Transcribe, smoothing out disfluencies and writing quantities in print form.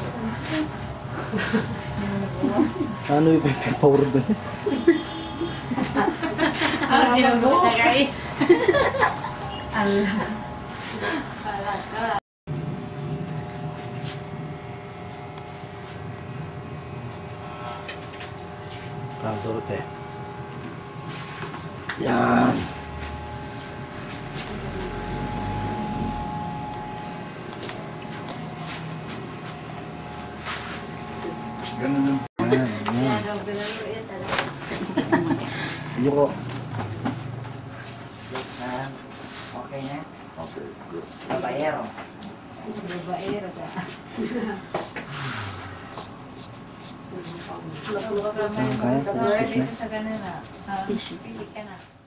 Ano yung power doon? Hindi na mo siya kayo. Allah. Parang turot eh. Yan. Ganun lang. Yung Okay na? Okay, good. Babayero. Babaero ka. Kaya? Sa kanila. Pili ka na.